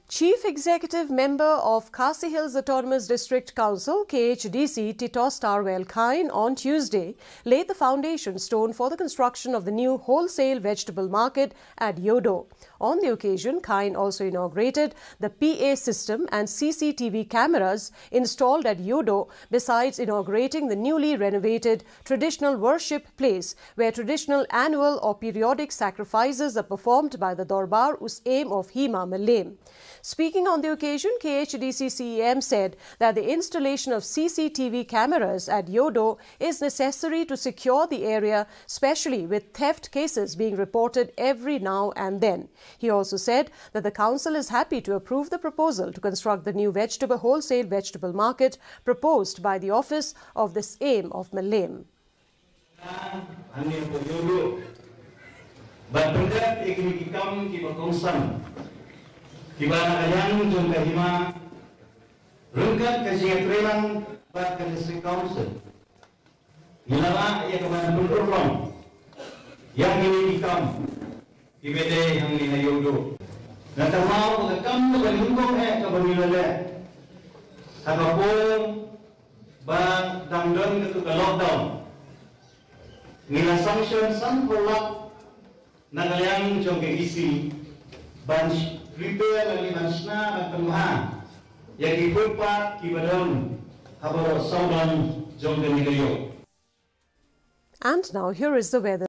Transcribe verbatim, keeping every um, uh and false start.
Chief Executive Member of Khasi Hills Autonomous District Council K H D C Titos Tarwell Khain on Tuesday laid the foundation stone for the construction of the new wholesale vegetable market at Yodo. On the occasion, Khain also inaugurated the P A system and C C T V cameras installed at Yodo, besides inaugurating the newly renovated traditional worship place where traditional annual or periodic sacrifices are performed by the Dorbar Us Aim of Hima Malem. Speaking on the occasion, K H D C C E M said that the installation of C C T V cameras at Yodo is necessary to secure the area, especially with theft cases being reported every now and then. He also said that the council is happy to approve the proposal to construct the new vegetable wholesale vegetable market proposed by the office of this Aim of Malem. Kibana kayang jom kahima rengkat kesehatan bat ke district council hilama ia keman pulurlong yang ini dikam ibede yang ini Yodo na tamau ke kam ke lingkong eh ke bamilale sabapong ba damdon ke ke lockdown nila sanction san polak na kayang jom ke isi ban prepare lagi mansna bertemuan yang dibuat kibadon habor saudan jom ke. And now here is the weather.